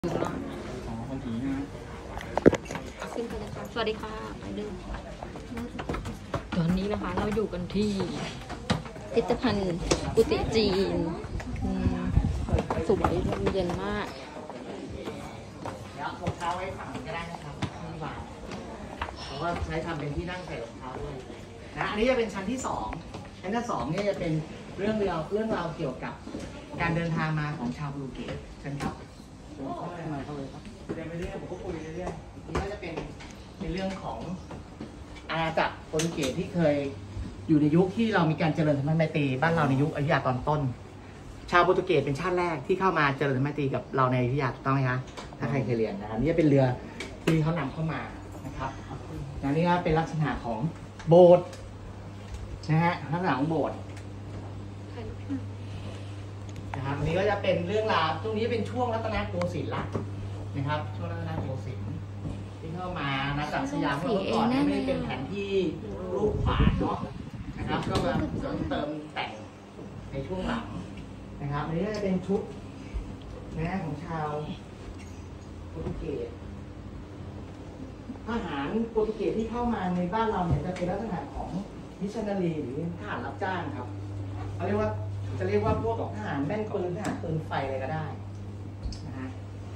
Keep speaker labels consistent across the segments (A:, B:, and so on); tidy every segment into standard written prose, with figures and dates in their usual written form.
A: อ๋อคนผีนะ
B: ขึ้นไปเลยค่ะสวัสดีค่ะไปดูตอนนี้นะคะเราอยู่กันที่พิพิธภัณฑ์กุฏิจีนสวยเย็นมาก
C: เดี๋ยวรองเท้าไว้ฝั่งก็ได้นะครับไม่หวานเพราะว่าใช้ทำเป็นที่นั่งใส่รองเท้าด้วยนะอันนี้จะเป็นชั้นที่2ชั้นที่2เนี่ยจะเป็นเรื่องราวเกี่ยวกับการเดินทางมาของชาวโปรตุเกสเชิญครับเข้ามาเข้าเลยครับเรียนไปเรื่อยผมก็คุยเรื่อยๆนี่ก็จะเป็นในเรื่องของอาณาจักรโปรตุเกสที่เคยอยู่ในยุคที่เรามีการเจริญสัมพันธไมตรีบ้านเราในยุคอยุธยาตอนต้นชาวโปรตุเกสเป็นชาติแรกที่เข้ามาเจริญสัมพันธไมตรีกับเราในอยุธยาถูกต้องไหมคะถ้าใครเคยเรียนนะครับนี่จะเป็นเรือที่เขานำเข้ามานะครับและนี่ก็เป็นลักษณะของโบสถ์นะฮะลักษณะของโบสถ์นะครับอันนี้ก็จะเป็นเรื่องราวตรงนี้เป็นช่วงรัตนโกสินทร์ละนะครับช่วงรัตนโกสินทร์ที่เข้ามานะจากสยามเมื่อก่อนไม่ได้เป็นแผนที่รูปขวานเนาะนะครับก็มาเสริมเติมแต่งในช่วงหลังนะครับอันนี้ก็จะเป็นชุดนะของชาวโปรตุเกสทหารโปรตุเกสที่เข้ามาในบ้านเราเนี่ยจะเป็นลักษณะของมิชชันนารีหรือทหารรับจ้างครับเขาเรียกว่าจะเรียกว่าพวกทหารแม่นปืนทหารปืนไฟอะไรก็ได้นะฮะ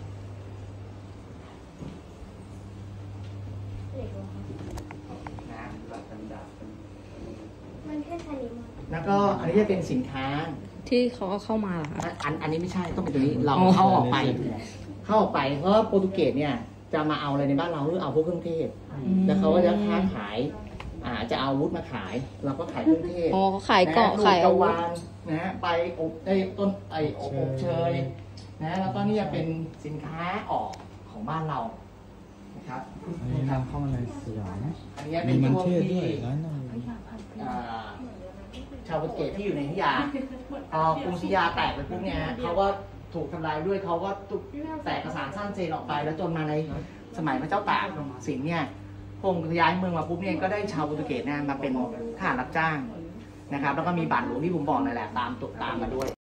D: มันแค่ทะเลมา
C: แล้วก็อันนี้จะเป็นสินค้า
B: ที่เขาเข้ามาเหรอคะ
C: อันนี้ไม่ใช่ต้องเป็นตัวนี้เราเข้าออกไปเพราะโปรตุเกสเนี่ยจะมาเอาอะไรในบ้านเราคือเอาพวกเครื่องเทศแล้วเขาก็จะค้าขายจะเอาอาวุธมาขายเราก็ขายเครื่องเทศ
B: อ๋อขายเกาะขายอาวุธ
C: นะฮะไปอบต้นอบเชยนะแล้วก็นี่จะเป็นสินค้าออกของบ้านเรานะครับ
A: อันนี้นำเข้ามาในสยาม
C: อันนี้เป็
A: มี
C: น
A: มัน
C: ช่วง
A: เทศ
C: ที่
A: ด้วยร้านน
C: ชาวโปรตุเกสที่อยู่ในอยุธยาพอกรุงศรีอยุธยาแตกไปปุ๊บเนี่ยเขาก็ถูกทำลายด้วยเขาก็แตกกระสานสั้นเซนออกไปแล้วจนมาในสมัยพระเจ้าตากสินเนี่ยพงศ์ย้ายเมืองมาปุ๊บเนี่ยก็ได้ชาวโปรตุเกสเนี่ยมาเป็นทหารรับจ้างนะครับแล้วก็มีบาทหลวงที่ผมบอกนั่นแหละตามมาด้วย